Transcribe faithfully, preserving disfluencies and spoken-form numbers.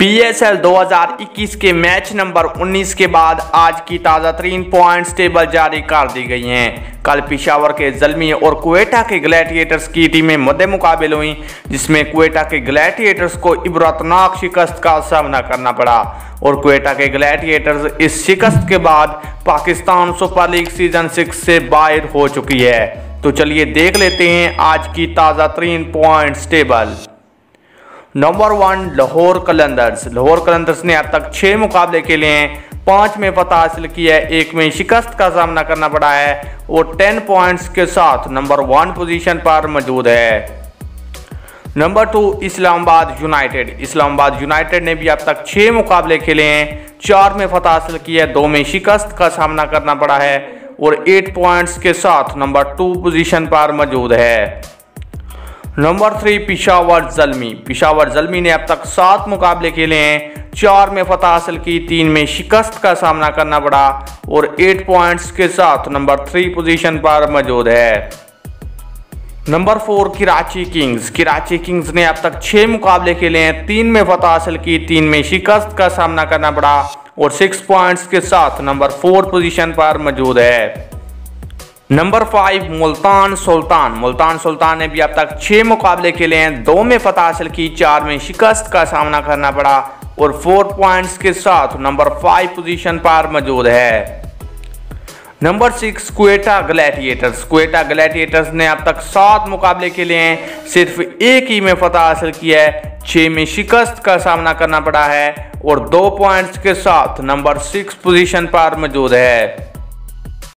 P S L दो हज़ार इक्कीस के मैच नंबर उन्नीस के बाद आज की ताज़ा तरीन पॉइंट्स टेबल जारी कर दी गई हैं। कल पेशावर के ज़ल्मी और क्वेटा के ग्लैडिएटर्स की टीमें मद्दे मुकाबले हुई, जिसमें क्वेटा के ग्लैडिएटर्स को इबरतनाक शिकस्त का सामना करना पड़ा और क्वेटा के ग्लैडिएटर्स इस शिकस्त के बाद Pakistan Super League season six से बाहर हो चुकी है। तो चलिए देख लेते हैं आज की ताज़ा तरीन points table. Number one Lahore Qalandars. Lahore Qalandars ने अब तक छह मुकाबले खेले हैं, पांच में फतह हासिल की है, एक में शिकस्त का सामना करना पड़ा है और टेन पॉइंट्स के साथ नंबर वन पोजीशन पर मौजूद है। Number two Islamabad United. Islamabad United ने भी अब तक छह मुकाबले खेले हैं, चार में फतह हासिल की है, दो में शिकस्त का सामना करना पड़ा है और एट पॉइंट्स के साथ नंबर टू पोजीशन पर मौजूद है। Number three Peshawar Zalmi. पेशावर ज़ल्मी ने अब तक सात मुकाबले खेले हैं, चार में फतह हासिल की, तीन में शिकस्त का सामना करना पड़ा और एट पॉइंट्स के साथ नंबर थ्री पोजीशन पर मौजूद है। Number four Karachi Kings. Karachi Kings ने अब तक छह मुकाबले खेले हैं, तीन में फतह हासिल की, तीन में शिकस्त का सामना करना पड़ा और सिक्स पॉइंट्स के साथ नंबर फोर पोजीशन पर मौजूद है। Number five Multan Sultan. मुल्तान सुल्तान ने भी अब तक छह मुकाबले खेले हैं, दो में फतह हासिल की, चार में शिकस्त का सामना करना पड़ा और फोर पॉइंट्स के साथ नंबर फाइव पोजीशन पर मौजूद है। Number six Quetta Gladiators. Quetta Gladiators ने अब तक सात मुकाबले खेले हैं, सिर्फ एक ही में फतह हासिल की है, छह में शिकस्त का सामना करना पड़ा है और दो पॉइंट्स के साथ नंबर सिक्स पोजीशन पर मौजूद है।